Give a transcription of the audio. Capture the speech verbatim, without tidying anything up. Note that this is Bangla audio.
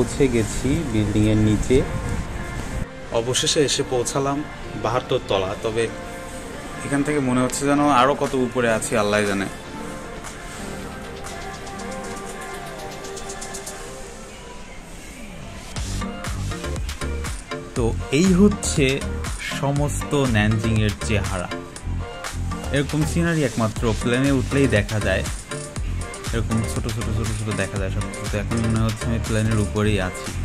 পৌঁছে গেছি বিল্ডিংয়ের নিচে। অবশেষে এসে পৌঁছালাম বাহাত্তর তলা। তবে এখান থেকে মনে হচ্ছে যেন আরও কত উপরে আছি আল্লাহ জানে। তো এই হচ্ছে সমস্ত ন্যানজিংয়ের চেহারা। এরকম সিনারি একমাত্র প্লেনে উঠলেই দেখা যায়। এরকম ছোট ছোট ছোট ছোট দেখা যায় সব কিছু। এখন মনে হচ্ছে আমি প্লেনের উপরেই আছি।